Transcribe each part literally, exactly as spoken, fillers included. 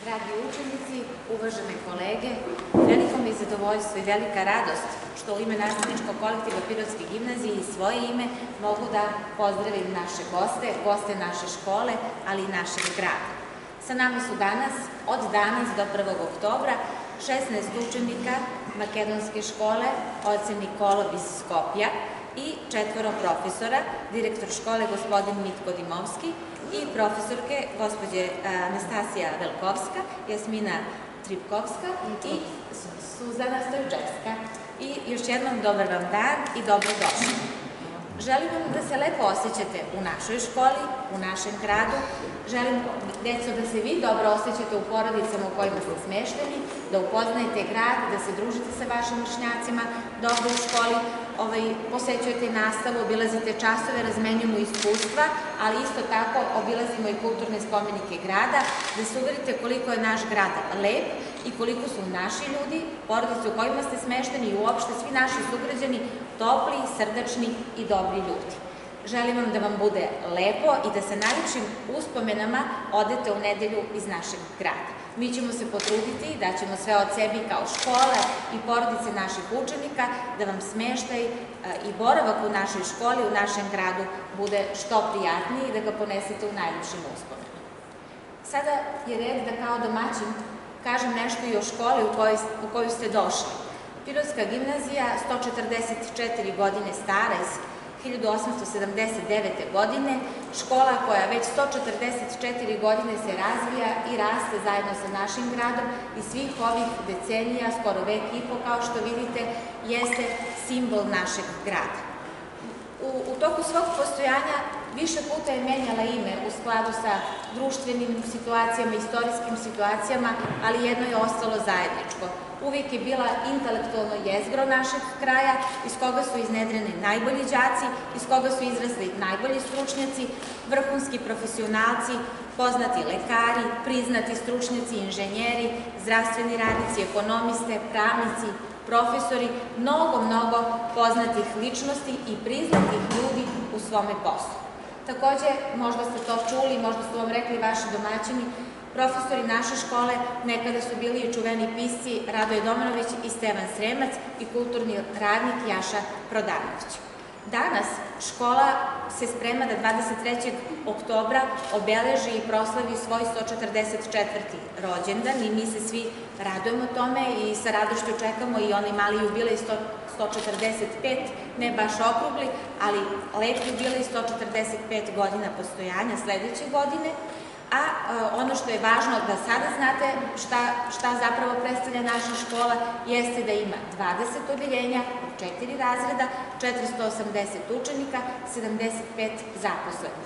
Dragi učenici, uvažene kolege, veliko mi je zadovoljstvo i velika radost što u ime nastavničkog kolektiva Pirotske gimnazije i svoje ime mogu da pozdravim naše goste, goste naše škole, ali i našeg grada. Sa nama su danas, od danas do prvog oktobra, šesnaest učenika makedonske škole Oce Nikolo iz Skopja i četvoro profesora, direktor škole gospodin Mitko Dimovski i profesorke gospođe Anastasija Velkovska, Jasmina Tripkovska i Suzana Stojčevska. I još jednom dobar vam dan i dobrodošli. Želim vam da se lepo osjećate u našoj školi, u našem gradu. Želim, deco, da se vi dobro osjećate u porodicama u kojima ste smešteni, da upoznajete grad, da se družite sa vašim vršnjacima dobro u školi, posećujete nastavu, obilazite časove, razmenjujemo iskustva, ali isto tako obilazimo i kulturne spomenike grada, da se uverite koliko je naš grad lep i koliko su naši ljudi, porodice u kojima ste smešteni i uopšte svi naši sugrađani topli, srdačni i dobri ljudi. Želim vam da vam bude lepo i da sa najljepšim uspomenama odete u nedelju iz našeg grada. Mi ćemo se potruditi da ćemo sve od sebi kao škola i porodice naših učenika da vam smeštaj i boravak u našoj školi, u našem gradu bude što prijatniji i da ga ponesete u najljepšim uspomenama. Sada je red da kao domaćin kažem nešto i o školi u koju ste došli. Pirotska gimnazija, sto četrdeset četiri godine stara, iz hiljadu osamsto sedamdeset devete. godine, škola koja već sto četrdeset četiri godine se razvija i raste zajedno sa našim gradom i svih ovih decenija, skoro vek i po, kao što vidite, jeste simbol našeg grada. U toku svog postojanja više puta je menjala ime u skladu sa društvenim situacijama, istorijskim situacijama, ali jedno je ostalo zajedničko. Uvijek je bila intelektualno jezgro našeg kraja, iz koga su iznedreni najbolji đaci, iz koga su izrasli najbolji stručnjaci, vrhunski profesionalci, poznati lekari, priznati stručnjaci, inženjeri, zdravstveni radnici, ekonomiste, pravnici, profesori, mnogo, mnogo poznatih ličnosti i priznatih ljudi u svome poslu. Takođe, možda ste to čuli, možda su vam rekli vaši domaćini, profesori naše škole nekada su bili i čuveni pisci Radoje Domanović i Stevan Sremac i kulturni radnik Jaša Prodanović. Danas škola se sprema da dvadeset trećeg oktobra obeleži i proslavi svoj sto četrdeset četvrti rođendan i mi se svi radujemo tome i sa radošću čekamo i onaj mali jubilej sto četrdeset pet, ne baš okrugli, ali lep jubilej sto četrdeset pet godina postojanja sledeće godine. A ono što je važno da sada znate šta zapravo predstavlja naša škola jeste da ima dvadeset odeljenja, četiri razreda, četiristo osamdeset učenika, sedamdeset pet zaposlenih.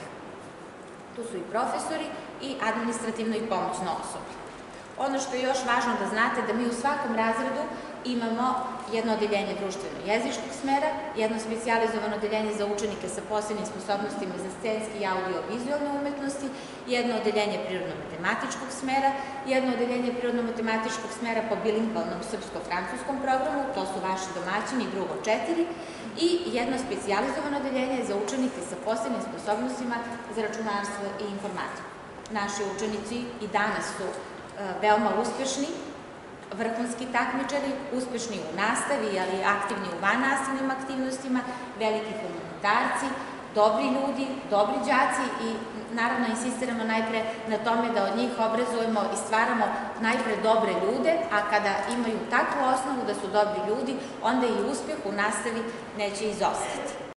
Tu su i profesori i administrativno i pomoćno osoblje. Ono što je još važno da znate da mi u svakom razredu imamo jedno odeljenje društveno-jezičkog smera, jedno specijalizovano odeljenje za učenike sa posebnim sposobnostima za scenske i audio-vizualne umetnosti, jedno odeljenje prirodno-matematičkog smera, jedno odeljenje prirodno-matematičkog smera po bilingvalnom srpsko-francuskom programu, to su vaši domaćini, drugo četiri, i jedno specijalizovano odeljenje za učenike sa posebnim sposobnostima za računarstvo i informatiku. Naši učenici i danas su veoma uspešni, vrhunski takmičari, uspešni u nastavi, ali aktivni u vannastavnim aktivnostima, veliki humanitarci, dobri ljudi, dobri đaci i naravno insistiramo najpre na tome da od njih obrazujemo i stvaramo najpre dobre ljude, a kada imaju takvu osnovu da su dobri ljudi, onda i uspeh u nastavi neće izostati.